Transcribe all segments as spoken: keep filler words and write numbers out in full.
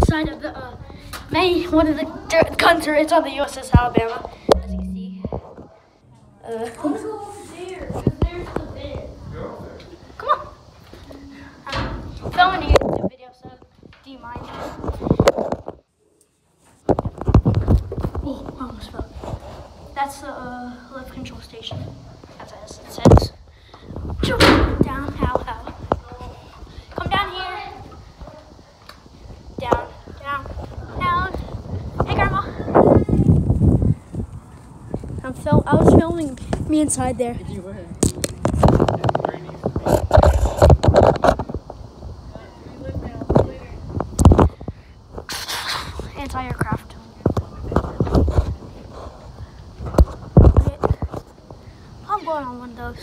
inside of the uh, main one of the gun turrets on the U S S Alabama, as you can see. Uh, Let's go over there, because there's the bed. Come on. I'm filming a YouTube video, so do you mind? Oh, I almost fell. That's the uh, lift control station, as it says. Down, how, how. Come down here. Down, down, down. Hey, Grandma. I'm film. I was filming me inside there. You were. Anti-aircraft. I'm going on one of those.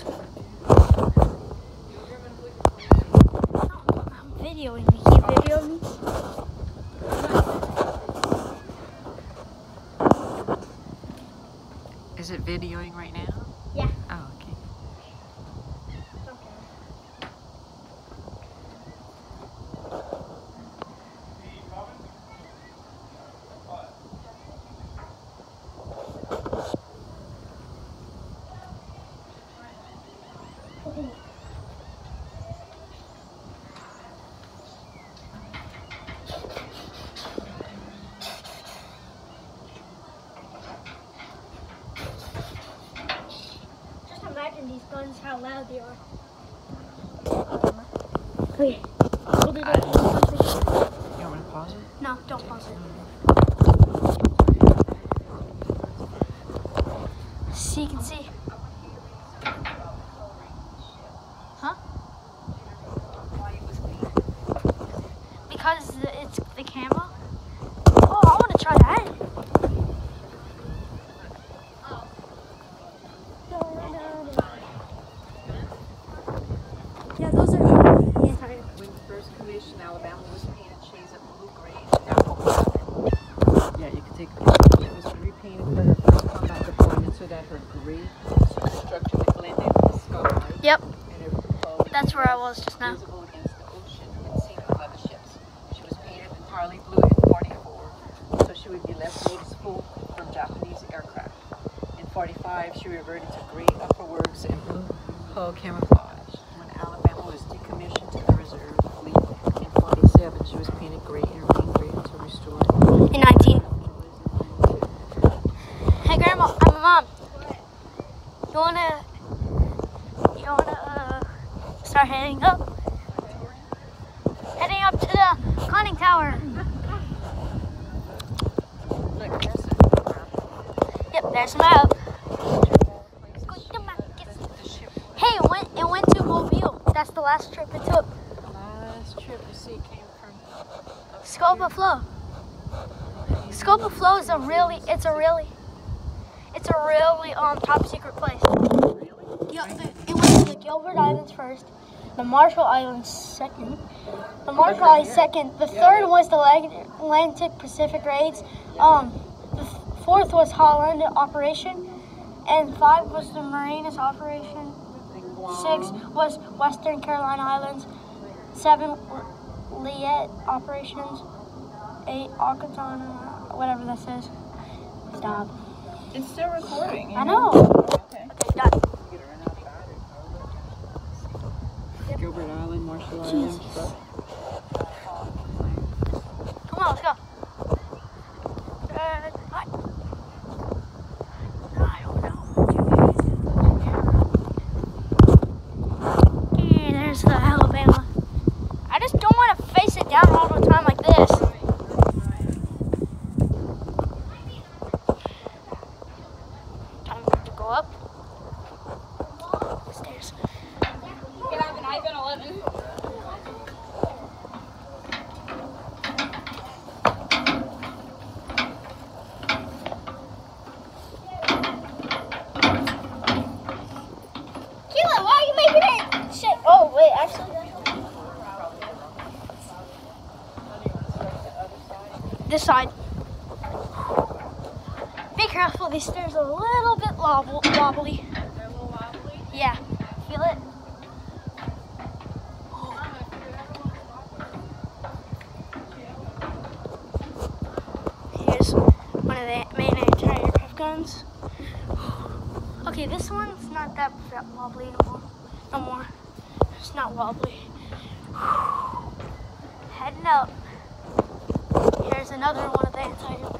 I'm videoing me. Can you video me? Is it videoing right now? Yeah. Oh, okay. Just imagine these guns, how loud they are. Okay. Hold it up. You want me to pause it? No, don't pause it. See, you can see. Huh? Because it's the camera. Oh, I want to try that. Yeah, those are. Yeah, sorry. When first commissioned, Alabama was painted shades of blue gray. Yeah, you can take a picture. She was repainted for her first combat deployment so that her gray superstructure would blend in with the sky. Yep. And her hull That's where I was just now. visible against the ocean and seen with other ships. She was painted entirely blue in forty-four, so she would be less noticeable from Japanese aircraft. In forty-five, she reverted to gray upperworks and blue hull camouflage. When Alabama was decommissioned to the reserve fleet in forty-seven, she was painted gray and remained gray until restored. In nineteen. Hey, Grandma, I'm a mom. You wanna, you wanna uh, start heading up? Heading up to the conning tower. Look, there's a Yep, there's a map. the ship. Hey, it went, it went to Mobile. That's the last trip it took. The last trip you see came from Scope of Flow. Scope of Flow is a really, it's a really, it's a really um top secret place. Yeah, it, it went to the Gilbert Islands first, the Marshall Islands second, the Marshall Islands second. The third was the Atlantic Pacific raids. Um, the fourth was Holland operation, and five was the Marinas operation. Six was Western Carolina Islands. Seven Liette operations. Eight Arkansas, whatever that says. Stop. It's still recording. I know. Okay. Okay, done. Gilbert Island, Marshall Jesus. Islands. Come on, let's go. Uh, hi. I don't know. Yeah, there's the Alabama. I just don't want to face it down all the time like this. Time to go up. Stairs. Can I have an iPhone eleven? Keelan, why are you making it? Shit. Oh, wait, actually. This side. Be careful, these stairs are a little bit wobble- wobbly. They're a little wobbly. Yeah, feel it? Here's one of the main anti-aircraft guns. Okay, this one's not that, that wobbly no more. No more. It's not wobbly. Heading up. Here's another one of the anti-aircraft